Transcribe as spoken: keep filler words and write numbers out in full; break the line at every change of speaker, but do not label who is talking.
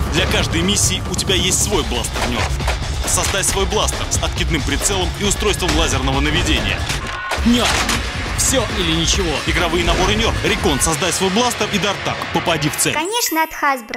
Для каждой миссии у тебя есть свой бластер Нерф. Создай свой бластер с откидным прицелом и устройством лазерного наведения.
Нерф. Все или ничего.
Игровые наборы Нерф. Рекон, создай свой бластер и Дартак. Попади в цель.
Конечно, от Hasbro.